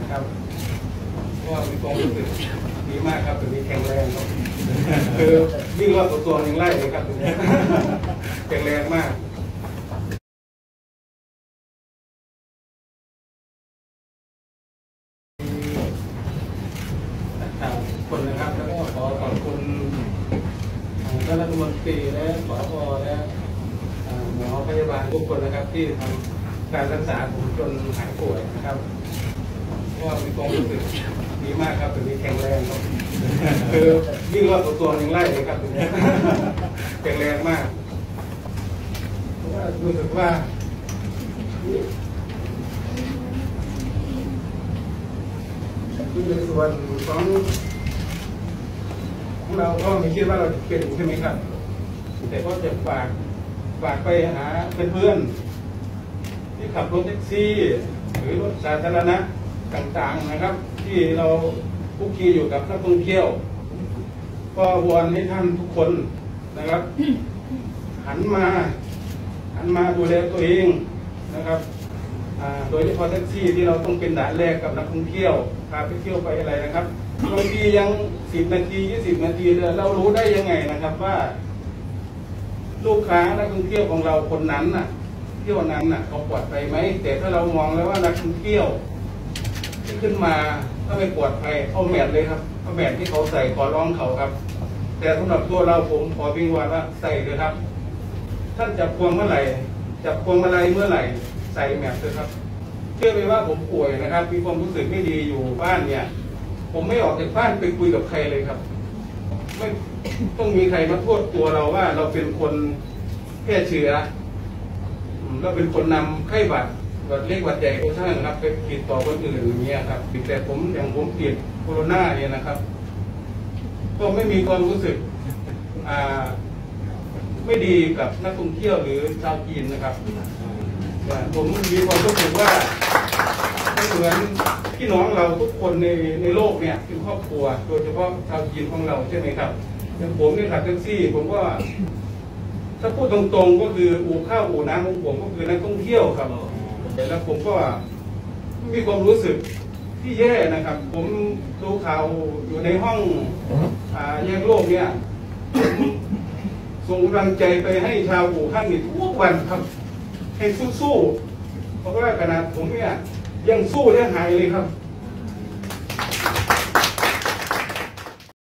นะครับก็มีความรู้สึกดีมากครับตัวนี้แข็งแรงครับคือวิ่งรอบตัวยังไล่เลยครับตัวนี้แข็งแรงมากคนนะครับแล้วก็ขอขอบคุณท่านรัฐมนตรีและสปและหมอพยาบาลทุกคนนะครับที่ทำการรักษาผมจนหายป่วยนะครับก็มีความรู้สึกดีมากครับตัวนี้แข็งแรงครับคือวิ่งรอบตัวยังไล่เลยครับตัวนี้แข็งแรงมากเพราะว่ารู้สึกว่าในส่วนของเราก็ไม่คิดว่าเราจะเป็นใช่ไหมครับแต่ก็จะฝากไปหาเพื่อนๆที่ขับรถแท็กซี่หรือรถสาธารณะต่างๆนะครับที่เราคุกคีอยู่กับนักท่องเที่ยวก็วอนให้ท่านทุกคนนะครับหันมาดูแลตัวเองนะครับโดยเฉพาะแท็กซี่ที่เราต้องเป็นด่านแรกกับนักท่องเที่ยวพาไปเที่ยวไปอะไรนะครับบางทียัง10 นาที20 นาทีเลยเรารู้ได้ยังไงนะครับว่าลูกค้านักท่องเที่ยวของเราคนนั้นน่ะเที่ยวนั้นน่ะเขาปลอดภัยไหมแต่ถ้าเรามองแล้วว่านักท่องเที่ยวที่ขึ้นมาถ้าไม่ปลอดภัยเอาแมสเลยครับเอาแมสที่เขาใส่ขอร้องเขาครับแต่สำหรับตัวเราผมขอวิงวอนว่าใส่เลยครับท่านจับพวงเมื่อไหร่จับพวงมาลัยเมื่อไหร่ใส่แมสเลยครับเชื่อไหมว่าผมป่วยนะครับมีความรู้สึกไม่ดีอยู่บ้านเนี่ยผมไม่ออกจากบ้านไปคุยกับใครเลยครับไม่ต้องมีใครมาโทษตัวเราว่าเราเป็นคนแพร่เชื้อเราเป็นคนนำไข้หวัดเล็กหวัดใหญ่โอช่างนะครับไปติดต่อคนอื่นอย่างเงี้ยครับแต่ผมติดโควิดเนี่ยนะครับก็ไม่มีความรู้สึกไม่ดีกับนักท่องเที่ยวหรือชาวจีนนะครับผมมีความรู้สึกว่าเหมือนพี่น้องเราทุกคนในโลกเนี่ยเป็นครอบครัวโดยเฉพาะชาวจีนของเราใช่ไหมครับอย่างผมเนี่ยขับแท็กซี่ผมก็ถ้าพูดตรงๆก็คืออู่ข้าวอู่น้ำของผมก็คือนักท่องเที่ยวครับแล้วผมก็มีความรู้สึกที่แย่นะครับผมดูข่าวอยู่ในห้องแยกโลกเนี่ยส่งกำลังใจไปให้ชาวอู่ฮั่นนี่ทุกวันครับให้สู้ๆเพราะว่าขนาดผมเนี่ยยังสู้และหายเลยครับ